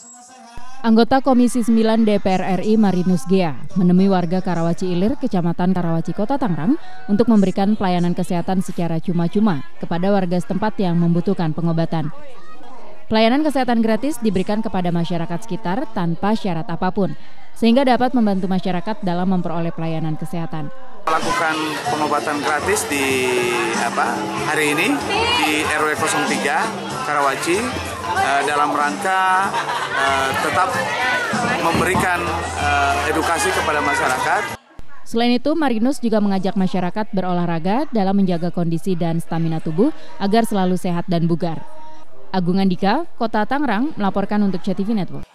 Anggota Komisi 9 DPR RI Marinus Gea menemui warga Karawaci Ilir, Kecamatan Karawaci, Kota Tangerang untuk memberikan pelayanan kesehatan secara cuma-cuma kepada warga setempat yang membutuhkan pengobatan. Pelayanan kesehatan gratis diberikan kepada masyarakat sekitar tanpa syarat apapun, sehingga dapat membantu masyarakat dalam memperoleh pelayanan kesehatan. Melakukan pengobatan gratis di hari ini di RW 03 Karawaci dalam rangka tetap memberikan edukasi kepada masyarakat. Selain itu, Marinus juga mengajak masyarakat berolahraga dalam menjaga kondisi dan stamina tubuh agar selalu sehat dan bugar. Agung Andika, Kota Tangerang, melaporkan untuk CTV Network.